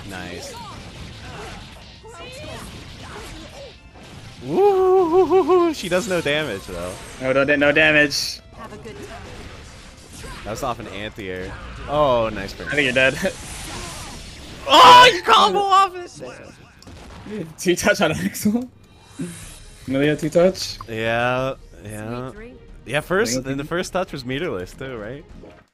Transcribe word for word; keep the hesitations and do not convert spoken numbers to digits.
Nice. Woo! She does no damage though. No, no, no damage. Have a good time. That's off an anti-air. Oh, nice burn. I think you're dead. Oh, you combo off it! Two touch on Axel. Millia two touch. Yeah, yeah. Yeah, first, and the first touch was meterless too, right?